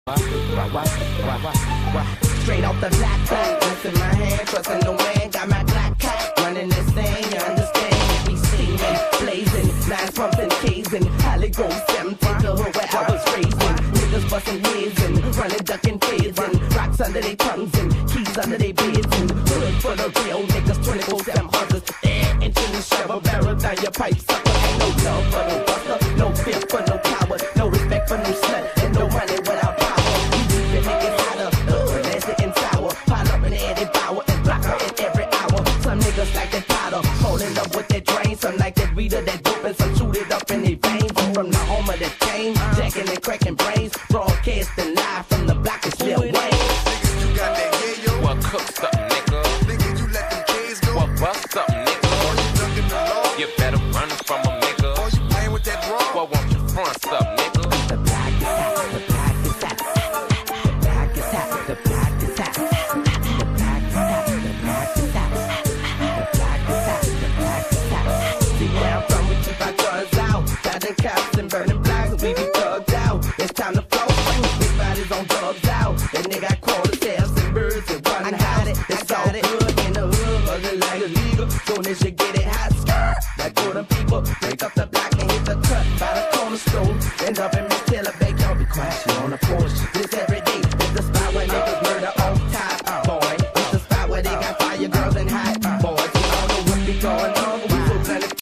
Straight off the black back, guns in my hand, trusting no man. Got my black cat running this thing, you understand? We steaming, blazing, nines pumping, casing, Holly Ghost 7 to the hood where I was raising. Niggas busting heads and running, ducking feds and rocks under their tongues and keys under their beds and hood for the real niggas 24/7 others. Air into the shovel barrel down your pipe sucker. Ain't no love for no buster, no fear for no coward, no respect for no slut, and no money without power. We keep niggas hotter, nasty and sour, pile up in the Eddie Bauer and block her in every hour. Some niggas like that powder, holding up with that drain. Some like that reader, that dope, and some shoot it up in their veins. I'm from the home of the game, jacking and cracking brains, broadcasting live from the block is Lil Wayne. Niggas, you got that yayo? Well, cook something, nigga. Niggas, you let them kids go? Well, bust something, nigga. Or you ducking the law? You better run from a nigga. Or you playing with that raw? Well, won't you front something, nigga? The black is hot, the black is hot, the black is hot, the black is hot, the black is hot, the black is hot, the black is hot, the black is hot. See where I'm from, we keep our guns out, dodging cops and burning blocks, we be thugged out. It's time to flow, big bodies on drugs out. That nigga got quarter tails and birds and run house. It's all good in the hood, other like illegal. Soon as you get it hot, skirt, like go them people, break up the block and hit the cut by the corner store. End up in Miss Taylor, bake, y'all be quiet, she on the porch.